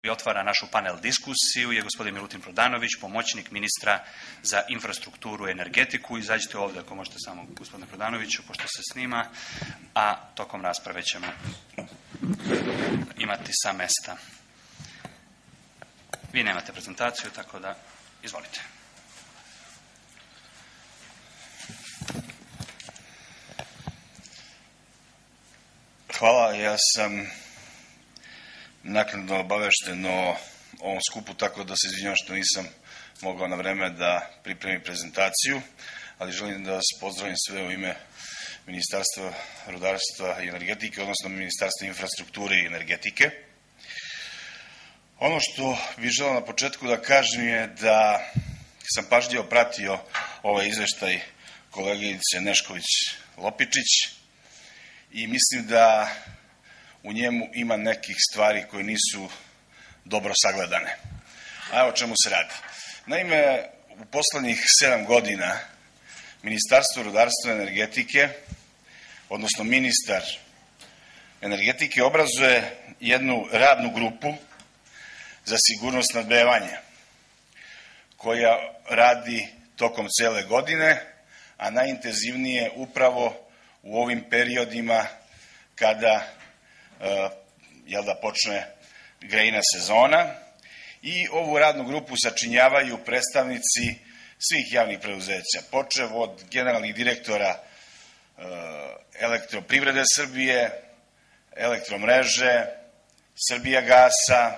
I otvara našu panel diskusiju je gospodin Milutin Prodanović, pomoćnik ministra za infrastrukturu i energetiku. Izađite ovdje ako možete samo gospodine Prodanoviću, pošto se snima, a tokom rasprave ćemo imati sa mesta. Vi nemate prezentaciju, tako da izvolite. Hvala, ja sam naknadno obavešten o ovom skupu, tako da se izvinjavam što nisam mogao na vreme da pripremim prezentaciju, ali želim da vas pozdravim sve u ime Ministarstva rudarstva i energetike, odnosno Ministarstva infrastrukture i energetike. Ono što bih želeo na početku da kažem je da sam pažljivo pratio ovaj izveštaj koleginice Nešković-Lopičić i mislim da u njemu ima nekih stvari koje nisu dobro sagledane. A evo o čemu se radi. Naime, u poslednjih 7 godina Ministarstvo rudarstva i energetike, odnosno ministar energetike, obrazuje jednu radnu grupu za sigurnost snabdevanja, koja radi tokom cele godine, a najintenzivnije upravo u ovim periodima kada počne grejna sezona, i ovu radnu grupu sačinjavaju predstavnici svih javnih preduzeća, počev od generalnih direktora Elektroprivrede Srbije, Elektromreže, Srbijagasa,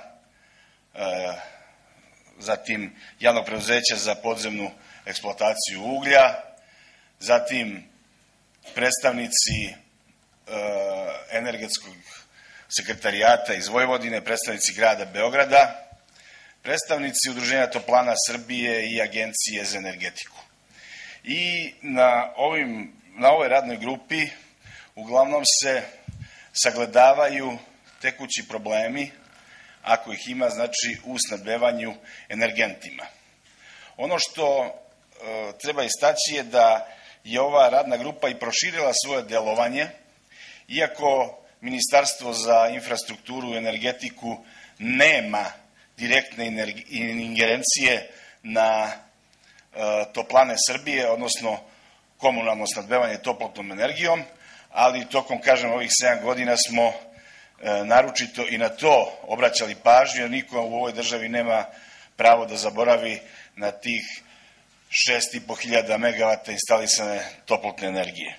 zatim javnog preduzeća za podzemnu eksploataciju uglja, zatim predstavnici energetskog sekretarijata iz Vojvodine, predstavnici grada Beograda, predstavnici Udruženja toplana Srbije i Agencije za energetiku. I na ovoj radnoj grupi uglavnom se sagledavaju tekući problemi, ako ih ima, znači u snabdevanju energentima. Ono što treba istaći je da je ova radna grupa i proširila svoje delovanje, iako Ministarstvo za infrastrukturu i energetiku nema direktne ingerencije na toplane Srbije, odnosno komunalno snabdevanje toplotnom energijom, ali tokom, ovih 7 godina smo naročito i na to obraćali pažnju, jer niko u ovoj državi nema pravo da zaboravi na tih 6.500 megavata instalisane toplotne energije.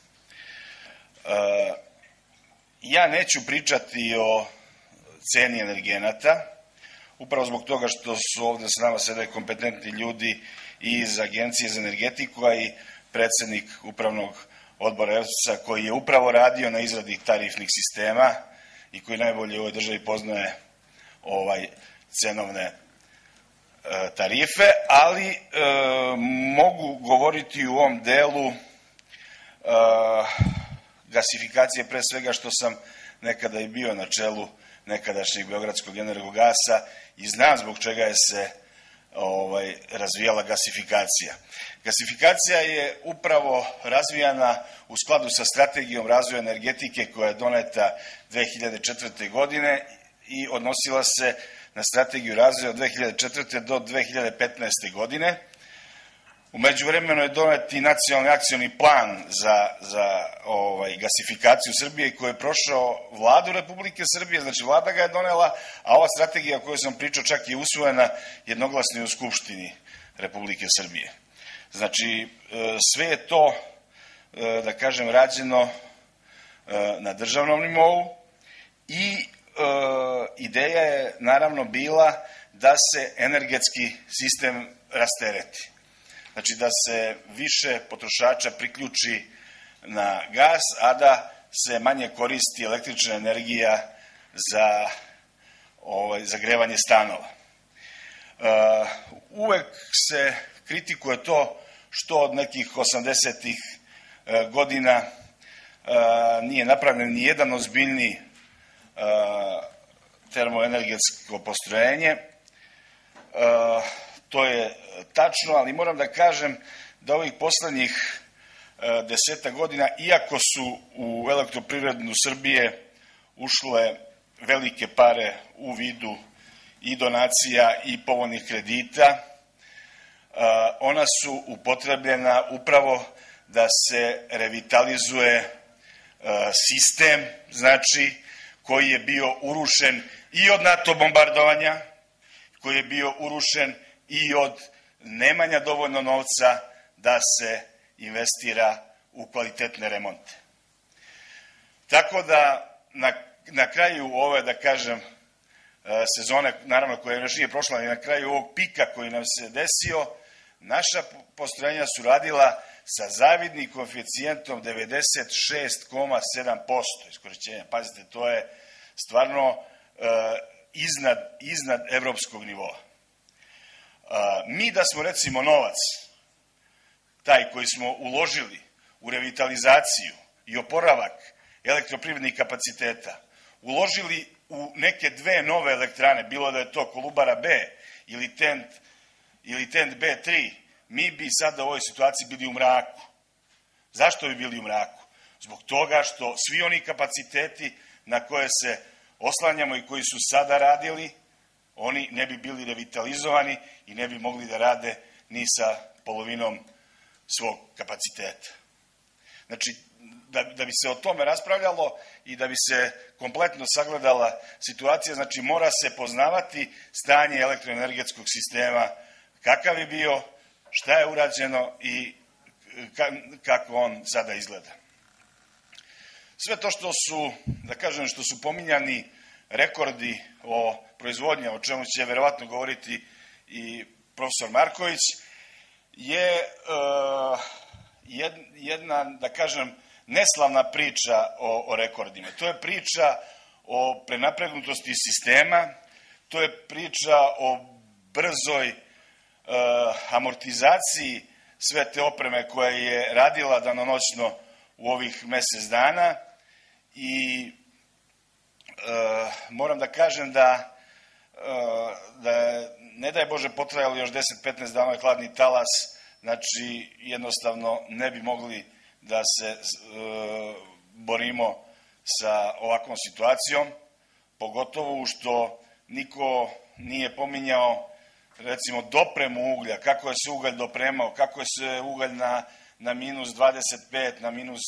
Ja neću pričati o ceni energenata, upravo zbog toga što su ovde s nama sede kompetentni ljudi iz Agencije za energetiku, a i predsednik upravnog odbora EPS-a, koji je upravo radio na izradi tarifnih sistema i koji najbolje u ovoj državi poznaje cenovne tarife, ali mogu govoriti u ovom delu gasifikacije, pre svega što sam nekada i bio na čelu nekadašnjeg Beogradskog energogasa i znam zbog čega je se razvijala gasifikacija. Gasifikacija je upravo razvijana u skladu sa strategijom razvoja energetike koja je doneta 2004. godine i odnosila se na strategiju razvoja od 2004. do 2015. godine. U međuvremenu je donet i nacionalni akcioni plan za gasifikaciju Srbije koji je prošao Vladu Republike Srbije, znači Vlada ga je donela, a ova strategija o kojoj sam pričao čak je usvojena jednoglasno u Skupštini Republike Srbije. Znači, sve je to, da kažem, rađeno na državnom nivou i ideja je naravno bila da se energetski sistem rastereti. Znači da se više potrošača priključi na gas, a da se manje koristi električna energija za zagrevanje stanova. Uvek se kritikuje to što od nekih 80-ih godina nije napravljen ni jedan ozbiljniji termoenergetsko postrojenje. To je tačno, ali moram da kažem da ovih poslednjih 10 godina, iako su u Elektroprivredu Srbije ušle velike pare u vidu i donacija i povoljnih kredita. Ona su upotrebljena upravo da se revitalizuje sistem, znači, koji je bio urušen i od NATO bombardovanja, koji je bio urušen i od nemanja dovoljno novca da se investira u kvalitetne remonte. Tako da na kraju ove, da kažem, sezone, naravno koja još nije prošla, ali na kraju ovog pika koji nam se desio, naša postrojenja su radila sa zavidnim koeficijentom 96,7% iskorišćenja. Pazite, to je stvarno iznad evropskog nivoa. Mi da smo recimo novac, taj koji smo uložili u revitalizaciju i oporavak elektroprivrednih kapaciteta, uložili u neke dve nove elektrane, bilo da je to Kolubara B ili TENT B3, mi bi sada u ovoj situaciji bili u mraku. Zašto bi bili u mraku? Zbog toga što svi oni kapaciteti na koje se oslanjamo i koji su sada radili, oni ne bi bili revitalizovani i ne bi mogli da rade ni sa polovinom svog kapaciteta. Znači, da bi se o tome raspravljalo i da bi se kompletno sagledala situacija, znači mora se poznavati stanje elektroenergetskog sistema, kakav je bio, šta je urađeno i kako on sada izgleda. Sve to što su, da kažem, što su pominjani rekordi o proizvodnji, o čemu će verovatno govoriti i profesor Marković, je jedna, da kažem, neslavna priča o rekordima. To je priča o prenapregnutosti sistema, to je priča o brzoj amortizaciji sve te opreme koja je radila danonoćno u ovih mesec dana i moram da kažem da ne daj Bože potrajalo još 10-15 dana hladni talas, znači jednostavno ne bi mogli da se borimo sa ovakvom situacijom, pogotovo što niko nije pominjao recimo dopremu uglja, kako je se ugalj dopremao, kako je se ugalj na minus 25, na minus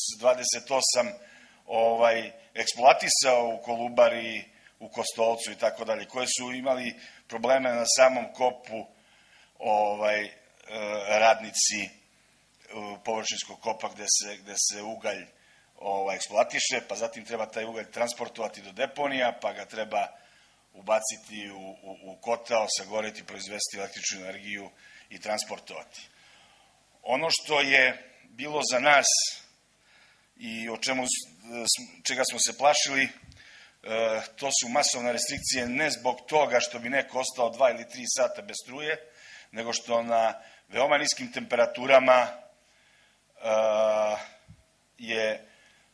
28 eksploatisao u Kolubari, u Kostolcu i tako dalje, koje su imali probleme na samom kopu radnici površinskog kopa gde se ugalj eksploatiše, pa zatim treba taj ugalj transportovati do deponija, pa ga treba ubaciti u kotao, sagoreti, proizvesti električnu energiju i transportovati. Ono što je bilo za nas i čega smo se plašili, to su masovne restrikcije, ne zbog toga što bi neko ostao 2 ili 3 sata bez struje, nego što na veoma niskim temperaturama je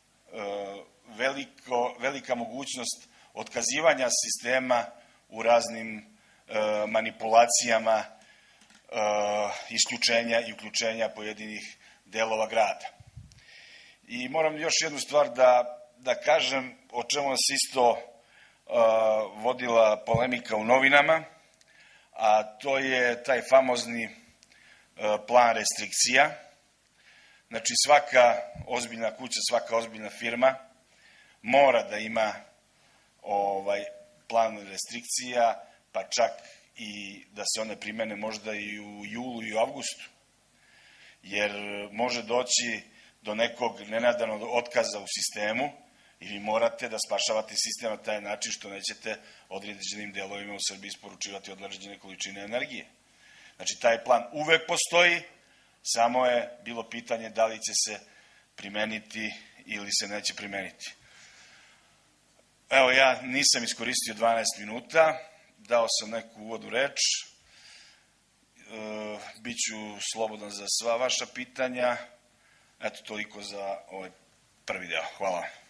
velika mogućnost otkazivanja sistema u raznim manipulacijama isključenja i uključenja pojedinih delova grada. I moram još jednu stvar da kažem, o čemu se isto vodila polemika u novinama, a to je taj famozni plan restrikcija. Znači, svaka ozbiljna kuća, svaka ozbiljna firma mora da ima plan restrikcija, pa čak i da se one primene možda i u julu i u avgustu, jer može doći do nekog nenadanog otkaza u sistemu i vi morate da spašavate sistem na taj način što nećete određenim delovima u Srbiji isporučivati određene količine energije. Znači, taj plan uvek postoji, samo je bilo pitanje da li će se primeniti ili se neće primeniti. Evo, ja nisam iskoristio 12 minuta, dao sam neku uvodnu reč, biću slobodan za sva vaša pitanja. Eto, toliko za ovaj prvi deo. Hvala.